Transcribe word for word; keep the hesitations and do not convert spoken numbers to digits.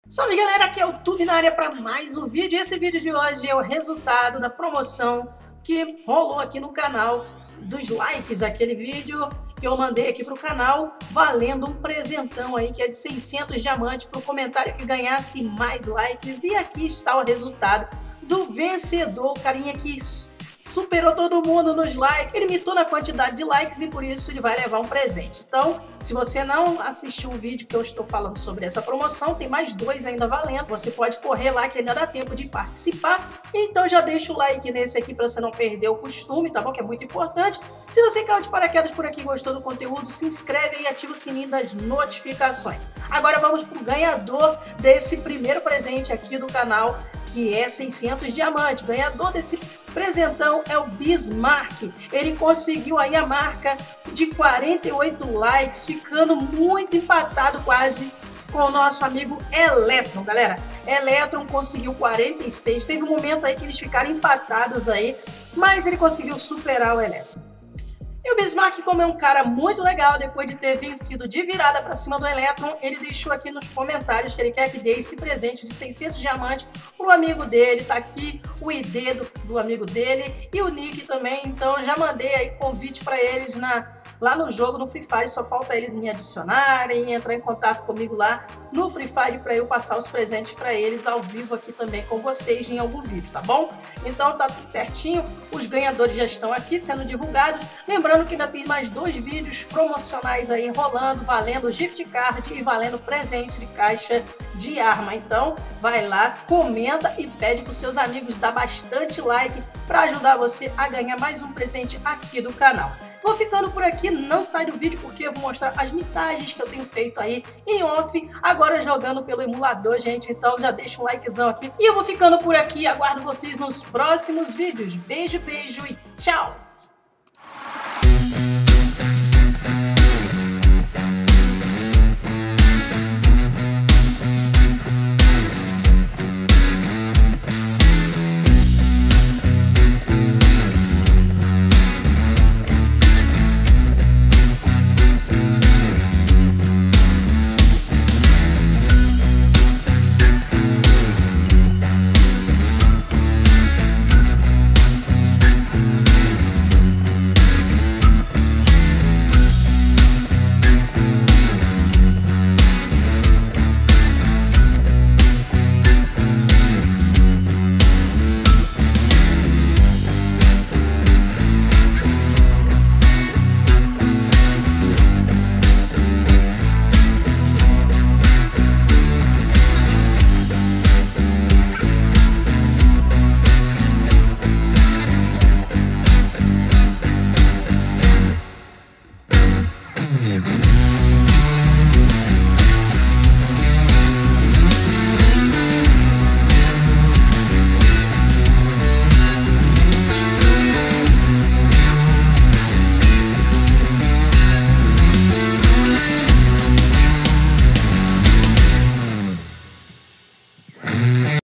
Salve galera, aqui é o Tube na área para mais um vídeo. Esse vídeo de hoje é o resultado da promoção que rolou aqui no canal dos likes, aquele vídeo que eu mandei aqui pro canal, valendo um presentão aí que é de seiscentos diamantes para o comentário que ganhasse mais likes. E aqui está o resultado do vencedor, o carinha que superou todo mundo nos likes, ele limitou na quantidade de likes e por isso ele vai levar um presente. Então, se você não assistiu o vídeo que eu estou falando sobre essa promoção, tem mais dois ainda valendo, você pode correr lá que ainda dá tempo de participar. Então já deixa o like nesse aqui para você não perder o costume, tá bom? Que é muito importante. Se você caiu de paraquedas por aqui e gostou do conteúdo, se inscreve e ativa o sininho das notificações. Agora vamos pro ganhador desse primeiro presente aqui do canal, que é seiscentos diamantes. Ganhador desse presentão é o Bismarck. Ele conseguiu aí a marca de quarenta e oito likes, ficando muito empatado quase com o nosso amigo Electron, galera. Electron conseguiu quarenta e seis. Teve um momento aí que eles ficaram empatados aí, mas ele conseguiu superar o Electron. E o Bismarck, como é um cara muito legal, depois de ter vencido de virada para cima do Electron, ele deixou aqui nos comentários que ele quer que dê esse presente de seiscentos diamantes pro amigo dele. Tá aqui o I D do, do amigo dele e o nick também. Então já mandei aí convite para eles na, lá no jogo, no Free Fire. Só falta eles me adicionarem, entrar em contato comigo lá no Free Fire para eu passar os presentes para eles ao vivo aqui também com vocês em algum vídeo, tá bom? Então tá tudo certinho. Os ganhadores já estão aqui sendo divulgados. Lembrando que ainda tem mais dois vídeos promocionais aí rolando, valendo gift card e valendo presente de caixa de arma. Então vai lá, comenta e pede para os seus amigos dar bastante like para ajudar você a ganhar mais um presente aqui do canal. Vou ficando por aqui, não sai do vídeo porque eu vou mostrar as mitagens que eu tenho feito aí em off, agora jogando pelo emulador, gente. Então já deixa um likezão aqui. E eu vou ficando por aqui, aguardo vocês nos próximos vídeos. Beijo, beijo e tchau!